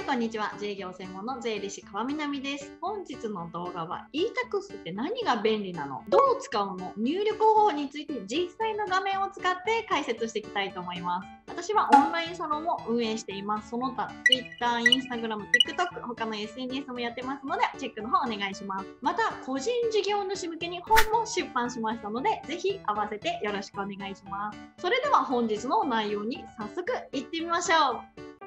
こんにちは。自営業専門の税理士川南です。本日の動画は e-tax って何が便利なの？どう使うの？入力方法について実際の画面を使って解説していきたいと思います。私はオンラインサロンを運営しています。その他 Twitter、Instagram、TikTok、他の SNS もやってますのでチェックの方お願いします。また個人事業主向けに本も出版しましたのでぜひ合わせてよろしくお願いします。それでは本日の内容に早速いってみましょう。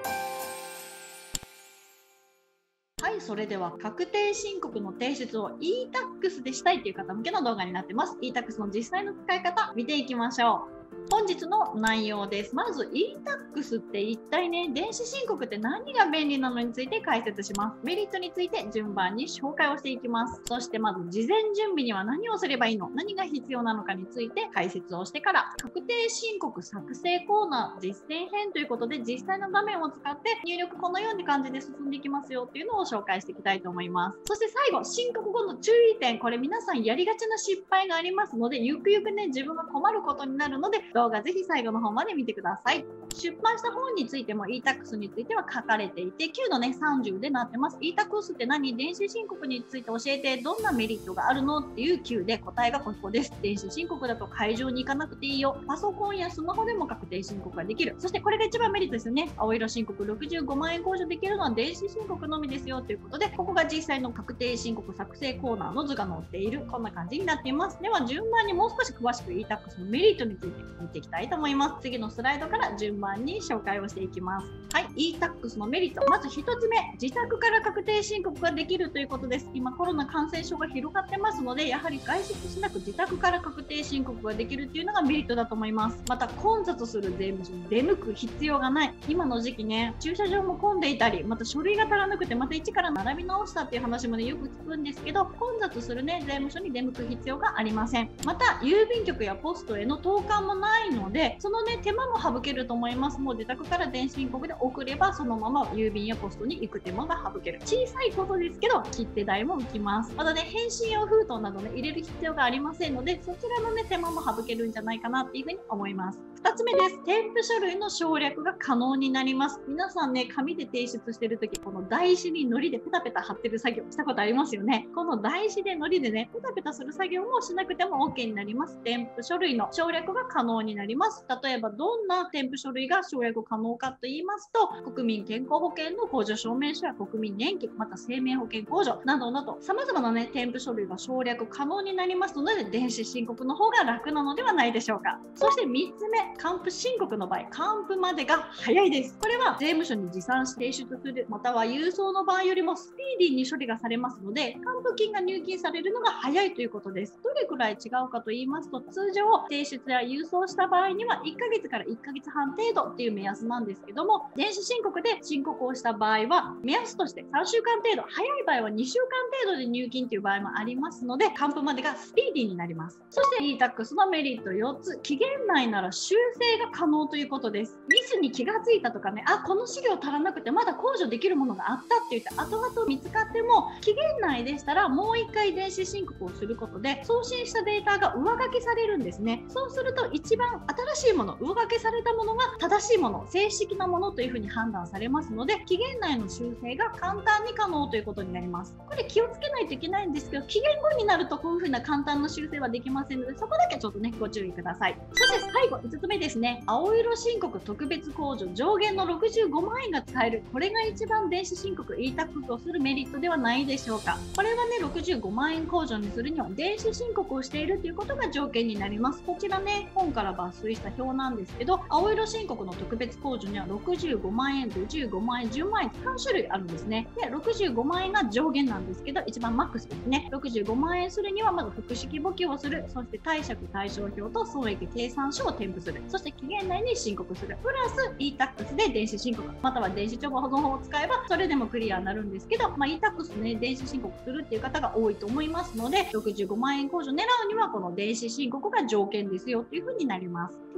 はい、それでは確定申告の提出を e-tax でしたいという方向けの動画になってます。e-tax の実際の使い方見ていきましょう。本日の内容です。まず e-tax って一体ね、電子申告って何が便利なのについて解説します。メリットについて順番に紹介をしていきます。そしてまず事前準備には何をすればいいの？何が必要なのかについて解説をしてから、確定申告作成コーナー実践編ということで実際の画面を使って入力このような感じで進んでいきますよっていうのを紹介していきたいと思います。そして最後、申告後の注意点、これ皆さんやりがちな失敗がありますので、ゆくゆくね、自分が困ることになるので、動画ぜひ最後の方まで見てください。出版した本についても e-tax については書かれていて、9のね、30でなってます。e-tax って何？電子申告について教えて、どんなメリットがあるのっていう9で答えがここです。電子申告だと会場に行かなくていいよ。パソコンやスマホでも確定申告ができる。そしてこれが一番メリットですよね。青色申告65万円控除できるのは電子申告のみですよということで、ここが実際の確定申告作成コーナーの図が載っている。こんな感じになっています。では順番にもう少し詳しく e-tax のメリットについて見ていきたいと思います。次のスライドから順番に紹介をしていきます。はい、e-tax のメリット。まず1つ目、自宅から確定申告ができるということです。今コロナ感染症が広がってますので、やはり外出しなく自宅から確定申告ができるというのがメリットだと思います。また混雑する税務署に出向く必要がない。今の時期ね、駐車場も混んでいたり、また書類が足らなくてまた一から並び直したっていう話もね、よく聞くんですけど、混雑するね、税務署に出向く必要がありません。また郵便局やポストへの投函もないので、そのね、手間も省けると思います。もう自宅から電子申告で送ればそのまま郵便やポストに行く手間が省ける。小さいことですけど切手代も浮きます。またね、返信用封筒などね、入れる必要がありませんので、そちらのね、手間も省けるんじゃないかなっていうふうに思います。2つ目です。添付書類の省略が可能になります。皆さんね、紙で提出してるとき、この台紙に糊でペタペタ貼ってる作業したことありますよね。この台紙で糊でね、ペタペタする作業もしなくても OK になります。添付書類の省略が可能になります。例えばどんな添付書類が省略可能かと言いますと、国民健康保険の控除証明書や国民年金、また生命保険控除などなど様々なね、添付書類が省略可能になりますので、電子申告の方が楽なのではないでしょうか。そして3つ目、還付申告の場合、還付までが早いです。これは税務署に持参し提出する、または郵送の場合よりもスピーディーに処理がされますので、還付金が入金されるのが早いということです。どれくらい違うかと言いますと、通常提出や郵送した場合には1ヶ月から1ヶ月半程度っていう目安なんですけども、電子申告で申告をした場合は目安として3週間程度、早い場合は2週間程度で入金という場合もありますので、還付までがスピーディーになります。そして e-tax のメリット4つ、期限内なら修正が可能ということです。ミスに気がついたとかね、この資料足らなくてまだ控除できるものがあったって言って後々見つかっても、期限内でしたらもう1回電子申告をすることで送信したデータが上書きされるんですね。そうすると一番新しいもの、上書きされたものが正しいもの、正式なものというふうに判断されますので、期限内の修正が簡単に可能ということになります。これ気をつけないといけないんですけど、期限後になるとこういうふうな簡単な修正はできませんので、そこだけちょっとね、ご注意ください。そして最後、5つ目ですね。青色申告特別控除上限の65万円が使える。これが一番電子申告 e-tax をするメリットではないでしょうか。これはね、65万円控除にするには電子申告をしているということが条件になります。こちらね、本から抜粋した表なんですけど、青色申告の特別控除には65万円、55万円、10万円、3種類あるんですね。で、65万円が上限なんですけど、一番マックスですね。65万円するにはまず複式簿記をする、そして貸借対照表と損益計算書を添付する、そして期限内に申告する、プラス e-tax で電子申告、または電子帳簿保存法を使えばそれでもクリアになるんですけど、e-tax ね、電子申告するっていう方が多いと思いますので、65万円控除狙うにはこの電子申告が条件ですよというふうになります。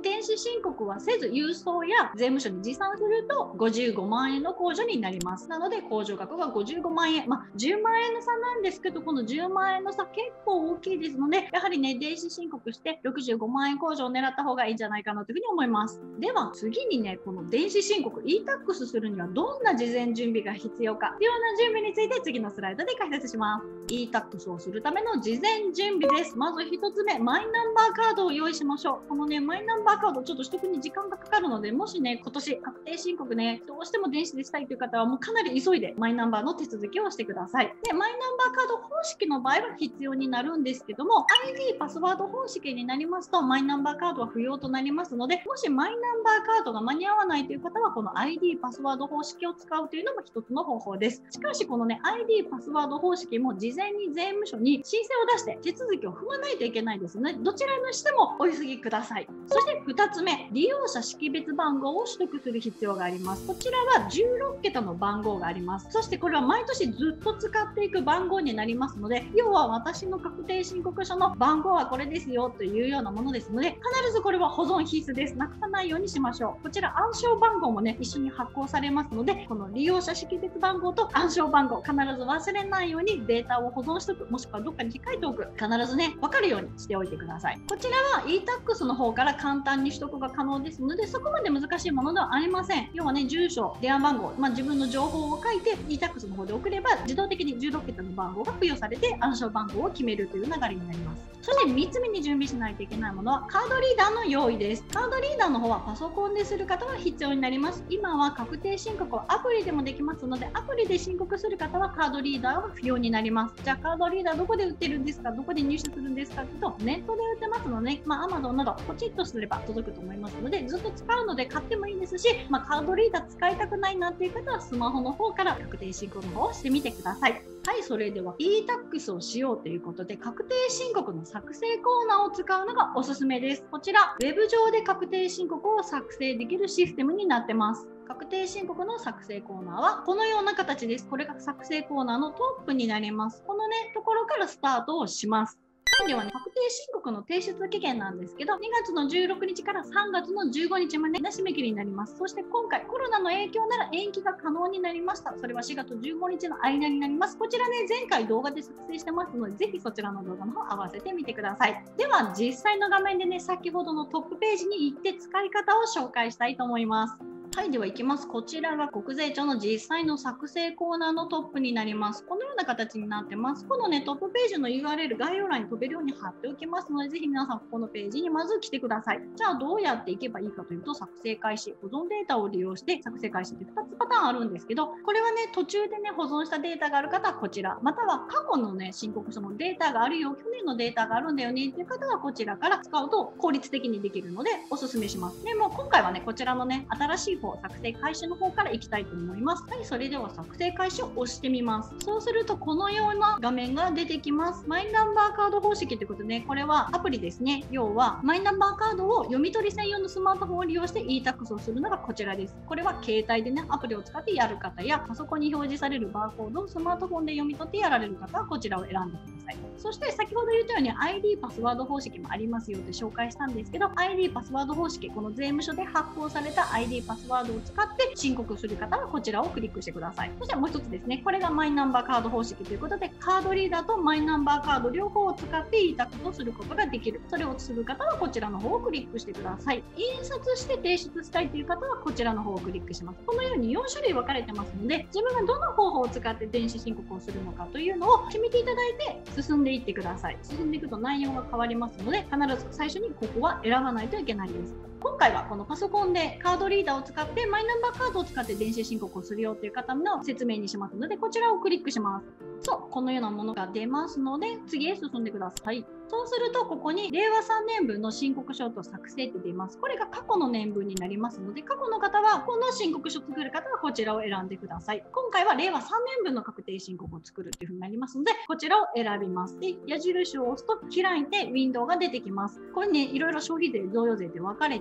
電子申告はせず郵送や税務署に持参すると55万円の控除になります。なので控除額が55万円、10万円の差なんですけど、この10万円の差結構大きいですので、やはりね、電子申告して65万円控除を狙った方がいいんじゃないかなというふうに思います。では次にね、この電子申告 e-tax するにはどんな事前準備が必要か、必要な準備について次のスライドで解説します。e-tax をするための事前準備です。まず1つ目、マイナンバーカードを用意しましょう。このね、マイナンバーカードちょっと取得に時間がかかるので、もしね、今年確定申告ね、どうしても電子でしたいという方はもうかなり急いでマイナンバーの手続きをしてください。で、マイナンバーカード方式の場合は必要になるんですけども、ID パスワード方式になりますとマイナンバーカードは不要となりますので、もしマイナンバーカードが間に合わないという方はこの ID パスワード方式を使うというのも一つの方法です。しかしこのね、ID パスワード方式も事前に税務署に申請を出して手続きを踏まないといけないですね。どちらにしてもお急ぎください。そして2つ目、利用者識別番号を取得する必要があります。こちらは16桁の番号があります。そしてこれは毎年ずっと使っていく番号になりますので、要は私の確定申告書の番号はこれですよというようなものですので、必ずこれは保存必須です。なくさないようにしましょう。こちら暗証番号もね、一緒に発行されますので、この利用者識別番号と暗証番号必ず忘れないようにデータを保存しておく、もしくはどっかに書いておく、必ずね、分かるようにしておいてください。こちらは e-tax の方から簡単に取得が可能ですので、そこまで難しいものではありません。要はね、住所、電話番号、自分の情報を書いて e-tax の方で送れば自動的に16桁の番号が付与されて暗証番号を決めるという流れになります。そして3つ目に準備しないといけないものはカードリーダーの用意です。カードリーダーの方はパソコンでする方は必要になります。今は確定申告はアプリでもできますので、アプリで申告する方はカードリーダーは不要になります。じゃあカードリーダーどこで売ってるんですか、どこで入手するんですかというと、ネットで売ってますので、Amazon などポチッとすれば届くと思いますので、ずっと使うので買ってもいいですし、カードリーダー使いたくないなっていう方はスマホの方から確定申告の方をしてみてください。はい、それでは e-tax をしようということで、確定申告の作成コーナーを使うのがおすすめです。こちら、ウェブ上で確定申告を作成できるシステムになってます。確定申告の作成コーナーはこのような形です。これが作成コーナーのトップになります。このね、ところからスタートをします。ではね、確定申告の提出期限なんですけど、2月の16日から3月の15日までが締め切りになります。そして今回コロナの影響なら延期が可能になりました。それは4月15日の間になります。こちらね、前回動画で作成してますので、ぜひそちらの動画の方合わせてみてください。では実際の画面でね、先ほどのトップページに行って使い方を紹介したいと思います。はい、では行きます。こちらが国税庁の実際の作成コーナーのトップになります。このような形になってます。このね、トップページの URL 概要欄に飛べるように貼っておきますので、ぜひ皆さんここのページにまず来てください。じゃあどうやっていけばいいかというと、作成開始、保存データを利用して作成開始って2つパターンあるんですけど、これはね、途中でね、保存したデータがある方はこちら、または過去のね、申告書のデータがあるよ、去年のデータがあるんだよねっていう方はこちらから使うと効率的にできるのでおすすめします。でも今回はね、こちらのね、新しい方、作成開始の方から行きたいと思います。はい、それでは作成開始を押してみます。そうするとこのような画面が出てきます。マイナンバーカード方式ということで、ね、これはアプリですね。要はマイナンバーカードを読み取り専用のスマートフォンを利用して e-tax をするのがこちらです。これは携帯でね、アプリを使ってやる方やパソコンに表示されるバーコードをスマートフォンで読み取ってやられる方はこちらを選んでください。そして先ほど言ったように ID パスワード方式もありますよって紹介したんですけど、 ID パスワード方式、この税務署で発行された ID パスワードを使って申告する方はこちらをクリックしてください。そしてもう一つですね、これがマイナンバーカード方式ということで、カードリーダーとマイナンバーカード両方を使って e-tax をすることができる。それをする方はこちらの方をクリックしてください。印刷して提出したいという方はこちらの方をクリックします。このように4種類分かれてますので、自分がどの方法を使って電子申告をするのかというのを決めていただいて進んでいってください。進んでいくと内容が変わりますので、必ず最初にここは選ばないといけないです。今回はこのパソコンでカードリーダーを使ってマイナンバーカードを使って電子申告をするよという方の説明にしますので、こちらをクリックします。そう、このようなものが出ますので、次へ進んでください。そうすると、ここに令和3年分の申告書と作成って出ます。これが過去の年分になりますので、過去の方は、この申告書を作る方はこちらを選んでください。今回は令和3年分の確定申告を作るというふうになりますので、こちらを選びます。で、矢印を押すと開いてウィンドウが出てきます。これね、いろいろ消費税、贈与税で分かれて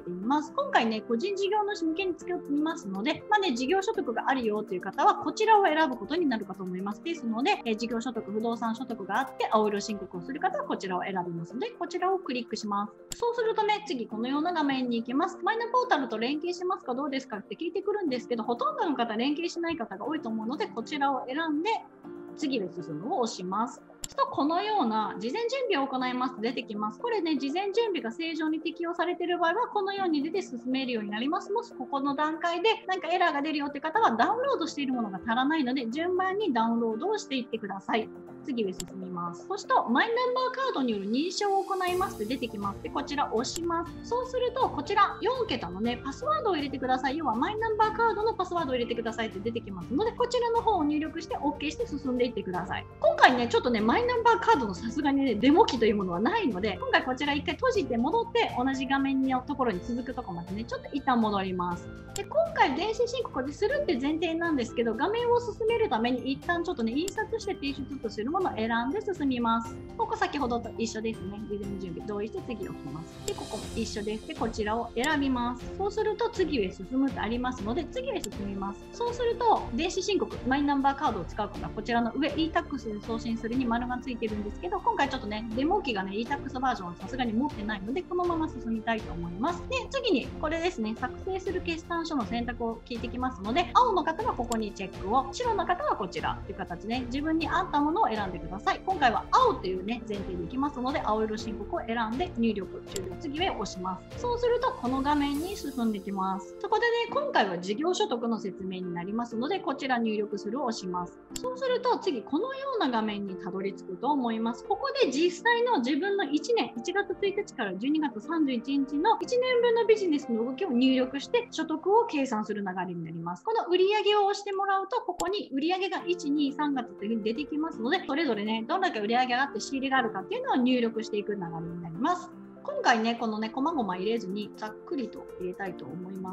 ています。今回ね、個人事業主向けに作ってみますので、事業所得があるよという方は、こちらを選ぶことになるかと思います。ですので、事業所得、不動産所得があって、青色申告をする方はこちらを選びますので、こちらをクリックします。そうするとね、次このような画面に行きます。マイナポータルと連携しますかどうですかって聞いてくるんですけど、ほとんどの方連携しない方が多いと思うので、こちらを選んで、次へ進むを押します。とこのような事前準備を行いますと出てきます。これね、事前準備が正常に適用されている場合は、このように出て進めるようになります。もしここの段階でなんかエラーが出るよって方は、ダウンロードしているものが足らないので、順番にダウンロードをしていってください。次へ進みます。そして、マイナンバーカードによる認証を行いますって出てきます。で、こちら押します。そうすると、こちら4桁のね、パスワードを入れてください。要は、マイナンバーカードのパスワードを入れてくださいって出てきますので、こちらの方を入力して OK して進んでいってください。今回ね、ちょっとね、マイナンバーカードのさすがにね、デモ機というものはないので、今回こちら一回閉じて戻って、同じ画面のところに続くところまでね、ちょっと一旦戻ります。で、今回電子申告でするって前提なんですけど、画面を進めるために一旦ちょっとね、印刷して提出とするものを選んで進みます。ここ先ほどと一緒ですね。事前準備同意して次を押します。で、ここも一緒です。で、こちらを選びます。そうすると次へ進むってありますので、次へ進みます。そうすると、電子申告、マイナンバーカードを使う方は、こちらの上 e-tax で送信するに丸がついてるんですけど、今回ちょっとね、デモ機がね、e-tax バージョンはさすがに持ってないので、このまま進みたいと思います。で、次に、これですね、作成する決算書の選択を聞いてきますので、青の方はここにチェックを、白の方はこちらという形で、自分に合ったものを選んでください。今回は青というね、前提でいきますので、青色申告を選んで入力、終了、次へ押します。そうすると、この画面に進んできます。そこでね、今回は事業所得の説明になりますので、こちら入力するを押します。そうすると、次、このような画面にたどり着くと思います。ここで実際の自分の1年、1月1日から12月31日の1年分のビジネスの動きを入力して所得を計算する流れになります。この売上を押してもらうと、ここに売上が1、2、3月というふうに出てきますので、それぞれね、どんだけ売上があって仕入れがあるかっていうのを入力していく流れになります。今回ね、このね、細々入れずにざっくりと入れたいと思います。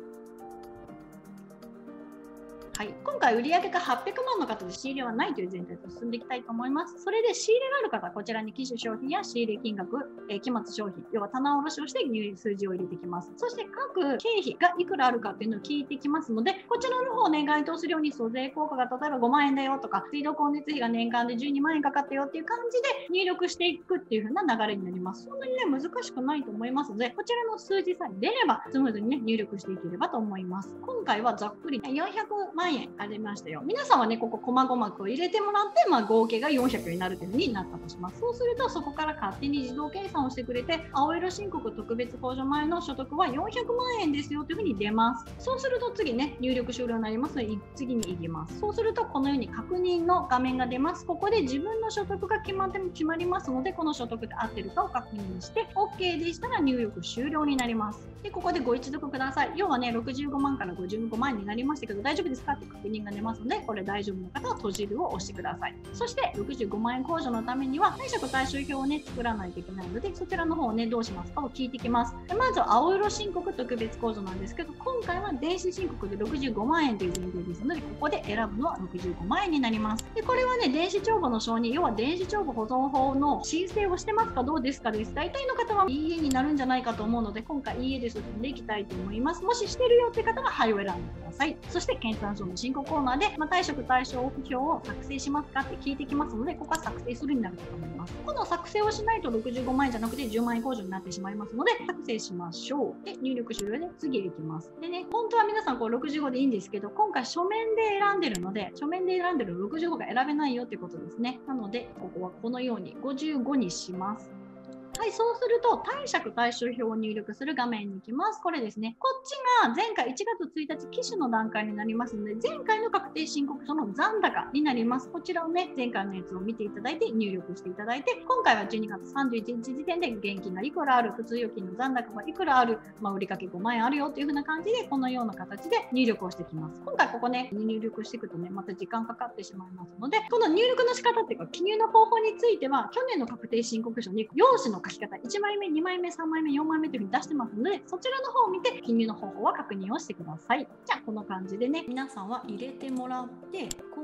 はい、今回売上が800万の方で仕入れはないという前提と進んでいきたいと思います。それで仕入れがある方はこちらに期首商品や仕入れ金額、期末商品、要は棚卸しをして数字を入れてきます。そして各経費がいくらあるかっていうのを聞いてきますので、こちらの方をね、該当するように租税効果が例えば5万円だよとか、水道光熱費が年間で12万円かかったよっていう感じで入力していくっていう風な流れになります。そんなにね、難しくないと思いますので、こちらの数字さえ出ればスムーズにね、入力していければと思います。今回はざっくり400万円ありましたよ。皆さんはね、ここ細々を入れてもらって、合計が400になるというふうになったとします。そうすると、そこから勝手に自動計算をしてくれて、青色申告特別控除前の所得は400万円ですよというふうに出ます。そうすると次ね、入力終了になりますので、次に行きます。そうすると、このように確認の画面が出ます。ここで自分の所得が決まりますので、この所得で合ってるかを確認して、OK でしたら入力終了になります。で、ここでご一読ください。要はね、65万から55万円になりましたけど、大丈夫ですかって確認が出ますので、これ大丈夫な方は閉じるを押してください。そして65万円控除のためには貸借対照表をね、作らないといけないので、そちらの方をね、どうしますかを聞いてきます。でまず青色申告特別控除なんですけど、今回は電子申告で65万円という前提ですので、ここで選ぶのは65万円になります。でこれはね、電子帳簿の承認、要は電子帳簿保存法の申請をしてますかどうですかです。大体の方はいいえになるんじゃないかと思うので、今回いいえで進んでいきたいと思います。もししてるよって方ははいを選んでください。そして検算書の申告コーナーで、貸借対照表を作成しますかって聞いてきますので、ここは作成するになると思います。この作成をしないと65万円じゃなくて10万円控除になってしまいますので、作成しましょう。で、入力終了で次へ行きます。でね、本当は皆さんこう65でいいんですけど、今回書面で選んでるので、書面で選んでる65が選べないよってことですね。なので、ここはこのように55にします。はい、そうすると貸借対照表を入力する画面に行きます。これですね。こっちが前回1月1日期首の段階になりますので、前回の確定申告書の残高になります。こちらをね、前回のやつを見ていただいて入力していただいて、今回は12月31日時点で現金がいくらある、普通預金の残高がいくらある、売掛5万円あるよという風な感じで、このような形で入力をしてきます。今回ここね、入力していくとね、また時間かかってしまいますので、この入力の仕方っていうか、記入の方法については、去年の確定申告書に用紙の書き方、1枚目、2枚目、3枚目、4枚目というふうに出してますので、そちらの方を見て記入の方法は確認をしてください。じゃあこの感じでね、皆さんは入れてもらって、今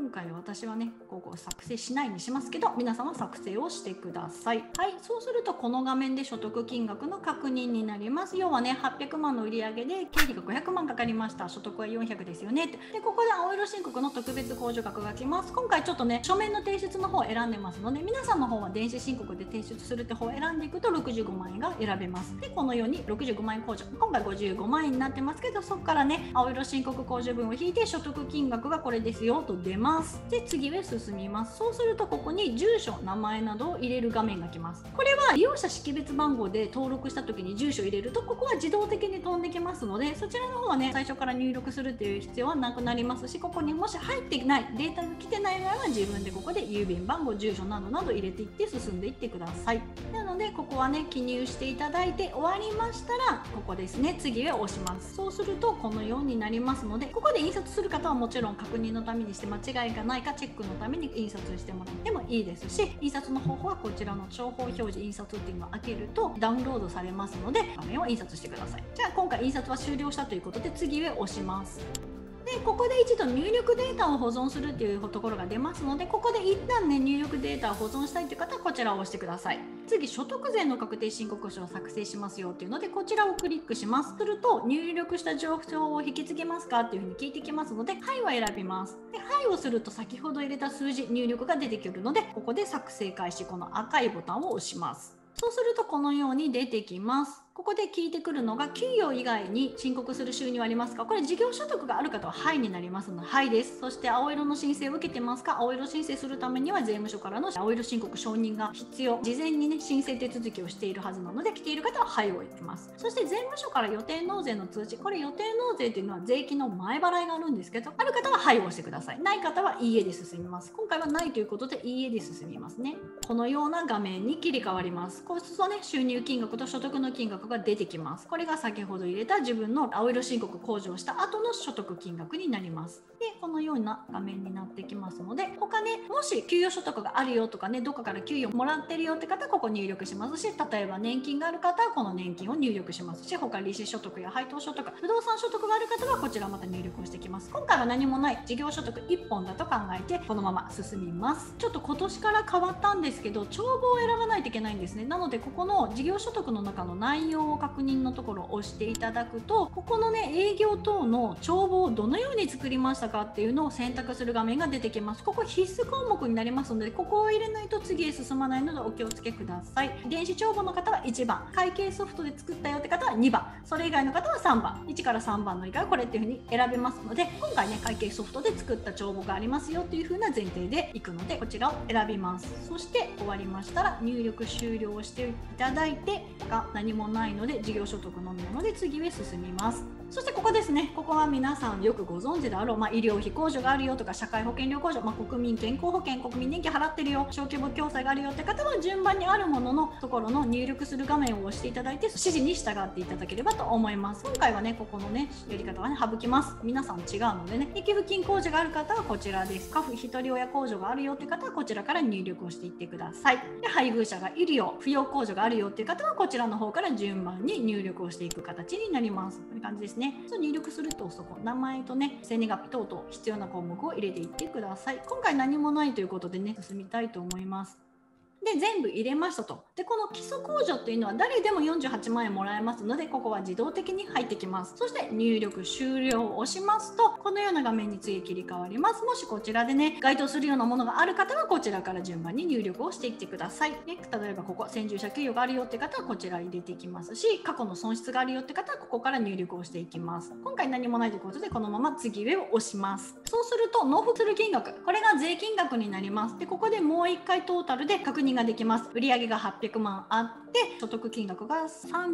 今回私はねここを作成しないにしますけど、皆さんは作成をしてください。はい、そうするとこの画面で所得金額の確認になります。要はね800万の売上で経費が500万かかりました、所得は400ですよねって。でここで青色申告の特別控除額が来ます。今回ちょっとね書面の提出の方を選んでますので、皆さんの方は電子申告で提出するって方を選んでいくと65万円が選べます。でこのように65万円控除、今回55万円になってますけど、そこからね青色申告控除分を引いて所得金額がこれですよと出ます。で次へ進みます。そうするとここに住所、名前などを入れる画面が来ます。これは利用者識別番号で登録した時に住所を入れるとここは自動的に飛んできますので、そちらの方はね最初から入力するっていう必要はなくなりますし、ここにもし入っていないデータが来てない場合は自分でここで郵便番号、住所などなど入れていって進んでいってください。なのでここはね記入していただいて終わりましたらここですね次へ押します。そうするとこのようになりますので、ここで印刷する方はもちろん確認のためにして間違いがないかチェックのために印刷してもらってもいいですし、印刷の方法はこちらの情報表示印刷っていうのを開けるとダウンロードされますので、画面を印刷してください。じゃあ今回印刷は終了したということで次へ押します。でここで一度入力データを保存するっていうところが出ますので、ここで一旦ね入力データを保存したいという方はこちらを押してください。次所得税の確定申告書を作成しますよっていうのでこちらをクリックします。すると入力した情報を引き継げますかっていうふうに聞いてきますので、はいは選びます。ではいをすると先ほど入れた数字入力が出てくるので、ここで作成開始、この赤いボタンを押します。そうするとこのように出てきます。ここで聞いてくるのが給与以外に申告する収入はありますか。これ事業所得がある方ははいになりますのではいです。そして青色の申請を受けてますか。青色申請するためには税務署からの青色申告承認が必要、事前にね申請手続きをしているはずなので、来ている方ははいを言ってます。そして税務署から予定納税の通知、これ予定納税っていうのは税金の前払いがあるんですけど、ある方ははいを押してください。ない方はいいえで進みます。今回はないということでいいえで進みますね。このような画面に切り替わります。こうするとね収入金額と所得の金額が出てきます。これが先ほど入れた自分の青色申告控除をした後の所得金額になります。でこのような画面になってきますので、他ねもし給与所得があるよとかね、どこかから給与もらってるよって方はここ入力しますし、例えば年金がある方はこの年金を入力しますし、他利子所得や配当所得、不動産所得がある方はこちらまた入力をしてきます。今回は何もない事業所得1本だと考えてこのまま進みます。ちょっと今年から変わったんですけど、帳簿を選ばないといけないんですね。なのでここの事業所得の中の内容を確認のところを押していただくと、ここのね営業等の帳簿をどのように作りましたかっていうのを選択する画面が出てきます。ここ必須項目になりますので、ここを入れないと次へ進まないのでお気をつけください。電子帳簿の方は1番、会計ソフトで作ったよって方は2番、それ以外の方は3番、1から3番の以外はこれっていう風に選べますので、今回ね会計ソフトで作った帳簿がありますよっていう風な前提でいくので、こちらを選びます。そして終わりましたら入力終了していただいて、が何もないので事業所得のみなので次へ進みます。そしてここですね、ここは皆さんよくご存知であろう、医療費控除があるよとか社会保険料控除、国民健康保険、国民年金払ってるよ、小規模共済があるよって方は順番にあるもののところの入力する画面を押していただいて指示に従っていただければと思います。今回はねここのねやり方はね省きます。皆さん違うのでね、益付金控除がある方はこちらです。家父ひとり親控除があるよって方はこちらから入力をしていってください。で配偶者がいるよ、扶養控除があるよっていう方はこちらの方から順番に入力をしていく形になります。こういう感じですね。そう入力するとそこ名前とね生年月日等々必要な項目を入れていってください。今回何もないということでね進みたいと思います。で全部入れましたと。でこの基礎控除っていうのは誰でも48万円もらえますので、ここは自動的に入ってきます。そして入力終了を押しますとこのような画面に次切り替わります。もしこちらでね該当するようなものがある方はこちらから順番に入力をしていってください。例えばここ先住者給与があるよって方はこちら入れていきますし、過去の損失があるよって方はここから入力をしていきます。今回何もないということでこのまま次上を押します。そうすると納付する金額、これが税金額になります。でここでもう1回トータルで確認ができます。売上が800万あって所得金額が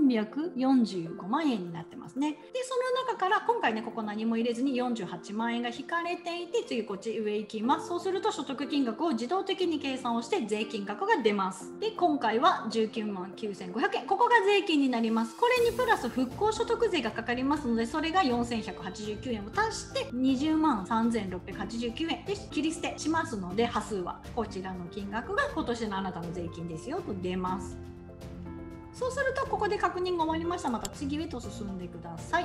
345万円になってますね。でその中から今回ねここ何も入れずに48万円が引かれていて、次こっち上行きます。そうすると所得金額を自動的に計算をして税金額が出ます。で今回は19万9500円、ここが税金になります。これにプラス復興所得税がかかりますので、それが4189円を足して20万3689円で切り捨てしますので、端数はこちらの金額が今年のあなたの税金ですよと出ます。そうするとここで確認が終わりました。また次へと進んでください。で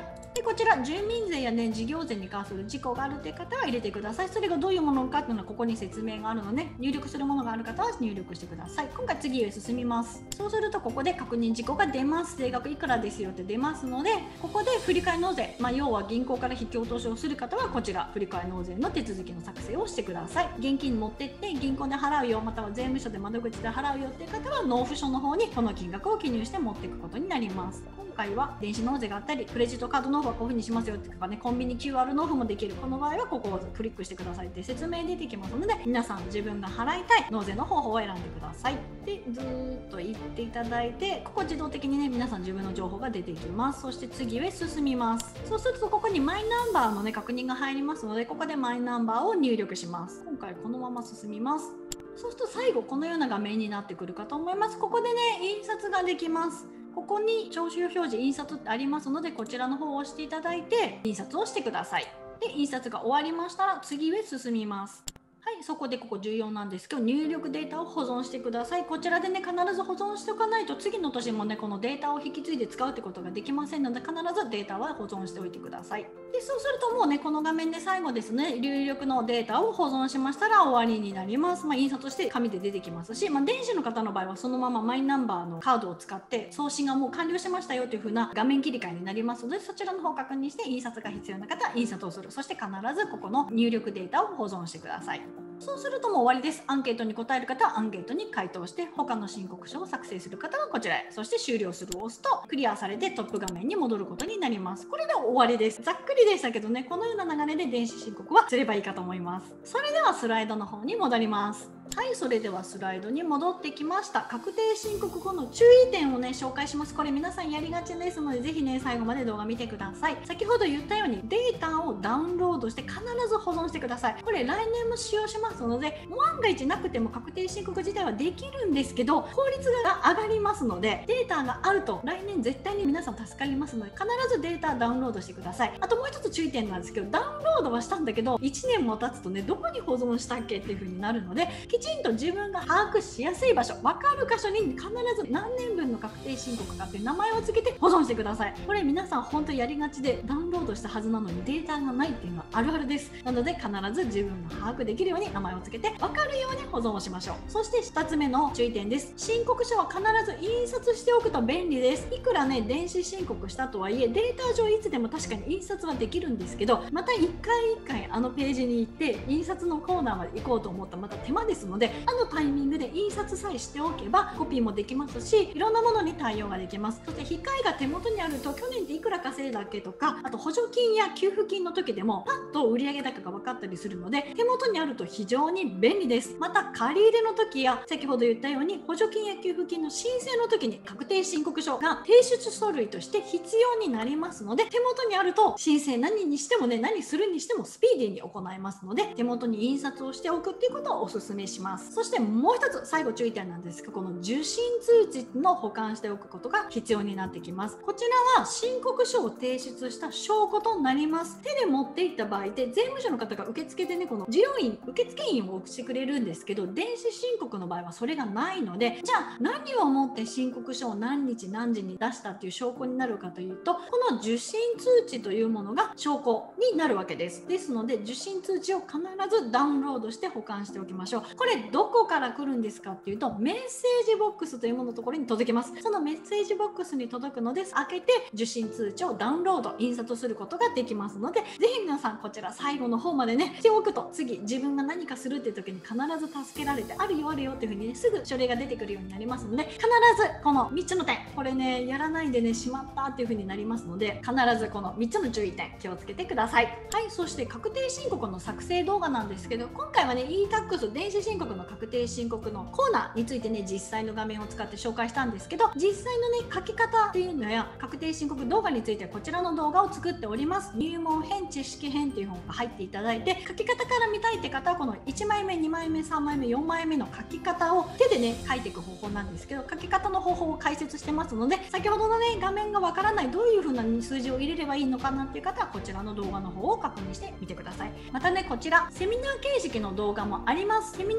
こちら住民税やね事業税に関する事項があるという方は入れてください。それがどういうものかっていうのはここに説明があるので、入力するものがある方は入力してください。今回次へ進みます。そうするとここで確認事項が出ます。税額いくらですよって出ますので、ここで振替納税、要は銀行から引き落としをする方はこちら振替納税の手続きの作成をしてください。現金持ってって銀行で払うよ、または税務署で窓口で払うよっていう方は納付書の方にこの金額を記入して持っていくことになります。今回は電子納税があったりクレジットカード納付はこういう風にしますよっていうかね、コンビニ QR 納付もできる。この場合はここをクリックしてくださいって説明出てきますので、皆さん自分が払いたい納税の方法を選んでください。でずーっと行っていただいて、ここ自動的にね皆さん自分の情報が出てきます。そして次へ進みます。そうするとここにマイナンバーのね確認が入りますので、ここでマイナンバーを入力します。今回このまま進みます。そうすると最後このような画面になってくるかと思います。ここでね印刷ができます。ここに徴収表示印刷ってありますので、こちらの方を押していただいて印刷をしてください。で印刷が終わりましたら次へ進みます。はい、そこでここ重要なんですけど、入力データを保存してください。こちらでね必ず保存しておかないと次の年もねこのデータを引き継いで使うってことができませんので、必ずデータは保存しておいてください。でそうするともうねこの画面で最後ですね、入力のデータを保存しましたら終わりになります。印刷して紙で出てきますし、電子の方の場合はそのままマイナンバーのカードを使って送信がもう完了しましたよという風な画面切り替えになりますので、そちらの方を確認して印刷が必要な方は印刷をする。そして必ずここの入力データを保存してください。そうするともう終わりです。アンケートに答える方はアンケートに回答して、他の申告書を作成する方はこちらへ、そして終了するを押すとクリアされてトップ画面に戻ることになります。これで終わりです。ざっくりでしたけどね、このような流れで電子申告はすればいいかと思います。それではスライドの方に戻ります。はい、それではスライドに戻ってきました。確定申告後の注意点をね紹介します。これ皆さんやりがちですので、ぜひね最後まで動画見てください。先ほど言ったようにデータをダウンロードして必ず保存してください。これ来年も使用しますので、万が一なくても確定申告自体はできるんですけど、効率が上がりますので、データがあると来年絶対に皆さん助かりますので、必ずデータダウンロードしてください。あともう一つ注意点なんですけど、ダウンロードはしたんだけど1年も経つとねどこに保存したっけっていう風になるので、きちんと自分が把握しやすい場所、分かる箇所に必ず何年分の確定申告かっていう名前を付けて保存してください。これ皆さん本当やりがちで、ダウンロードしたはずなのにデータがないっていうのはあるあるです。なので必ず自分が把握できるように名前を付けて分かるように保存をしましょう。そして2つ目の注意点です。申告書は必ず印刷しておくと便利です。いくらね電子申告したとはいえ、データ上いつでも確かに印刷はできるんですけど、また一回一回あのページに行って印刷のコーナーまで行こうと思ったらまた手間ですので、あのタイミングで印刷さえしておけばコピーもできますし、いろんなものに対応ができます。そして控えが手元にあると去年っていくら稼いだっけとか、あと補助金や給付金の時でもパッと売上高が分かったりするので、手元にあると非常に便利です。また借り入れの時や先ほど言ったように補助金や給付金の申請の時に確定申告書が提出書類として必要になりますので、手元にあると申請何にしてもね何するにしてもスピーディーに行えますので、手元に印刷をしておくっていうことをお勧めします。そしてもう一つ最後注意点なんですが、この受信通知の保管しておくことが必要になってきます。こちらは申告書を提出した証拠となります。手で持っていった場合で税務署の方が受付でねこの事業員受付員をしてくれるんですけど、電子申告の場合はそれがないので、じゃあ何をもって申告書を何日何時に出したっていう証拠になるかというと、この受信通知というものが証拠になるわけです。ですので受信通知を必ずダウンロードして保管しておきましょう。これどこから来るんですかっていうと、メッセージボックスというもののところに届きます。そのメッセージボックスに届くので、開けて受信通知をダウンロード印刷することができますので、ぜひ皆さんこちら最後の方までねしておくと、次自分が何かするっていう時に必ず助けられて、あるよあるよっていう風にねすぐ書類が出てくるようになりますので、必ずこの3つの点、これねやらないでねしまったっていう風になりますので、必ずこの3つの注意点気をつけてください。はい、そして確定申告の作成動画なんですけど、今回はね e-tax 電子申告の確定申告のコーナーについてね実際の画面を使って紹介したんですけど、実際のね書き方っていうのや確定申告動画についてはこちらの動画を作っております。入門編知識編っていう本が入っていただいて、書き方から見たいって方はこの1枚目2枚目3枚目4枚目の書き方を手でね書いていく方法なんですけど、書き方の方法を解説してますので、先ほどのね画面がわからない、どういう風な数字を入れればいいのかなっていう方はこちらの動画の方を確認してみてください。またねこちらセミナー形式の動画もあります。セミナ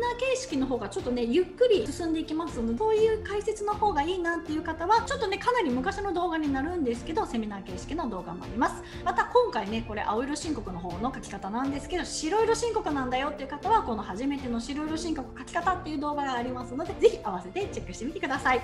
ナー形式の方がちょっとねゆっくり進んでいきますので、そういう解説の方がいいなっていう方はちょっとねかなり昔の動画になるんですけど、セミナー形式の動画もあります。また今回ねこれ青色申告の方の書き方なんですけど、白色申告なんだよっていう方はこの初めての白色申告書き方っていう動画がありますので、ぜひ合わせてチェックしてみてください。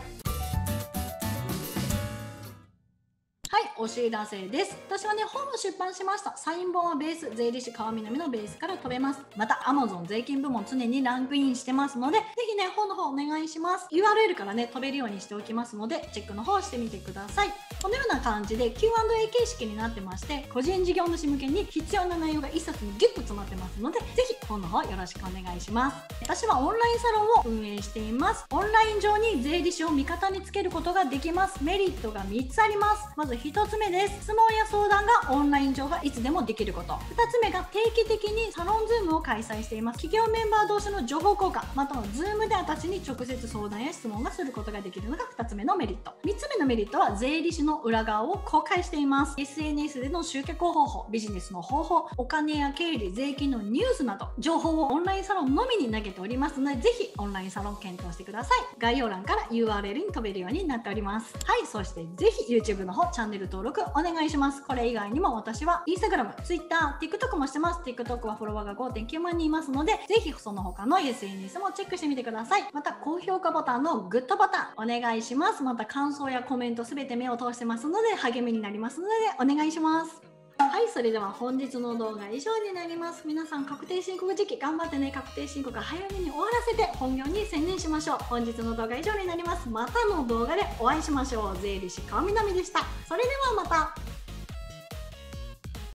はい、お知らせです。私はね、本を出版しました。サイン本はベース、税理士川南のベースから飛べます。また、Amazon 税金部門常にランクインしてますので、ぜひね、本の方お願いします。URL からね、飛べるようにしておきますので、チェックの方してみてください。このような感じで Q&A 形式になってまして、個人事業主向けに必要な内容が一冊にギュッと詰まってますので、ぜひ本の方よろしくお願いします。私はオンラインサロンを運営しています。オンライン上に税理士を味方につけることができます。メリットが3つあります。まず1つ目です。質問や相談がオンライン上がいつでもできること。2つ目が定期的にサロンズームを開催しています。企業メンバー同士の情報交換、またはズームで私に直接相談や質問がすることができるのが2つ目のメリット。3つ目のメリットは税理士の裏側を公開しています。 SNS での集客方法、ビジネスの方法、お金や経理、税金のニュースなど情報をオンラインサロンのみに投げておりますので、ぜひオンラインサロン検討してください。概要欄から URL に飛べるようになっております。はい、そしてぜひ YouTube の方チャンネル登録お願いします。これ以外にも私は Instagram、Twitter、TikTok もしてます。TikTok はフォロワーが 5.9 万人いますので、ぜひその他の SNS もチェックしてみてください。また高評価ボタンのグッドボタンお願いします。また感想やコメントすべて目を通してますので励みになりますのでお願いします。はい、それでは本日の動画以上になります。皆さん確定申告時期頑張ってね、確定申告早めに終わらせて本業に専念しましょう。本日の動画以上になります。またの動画でお会いしましょう。税理士川南でした。それではまた。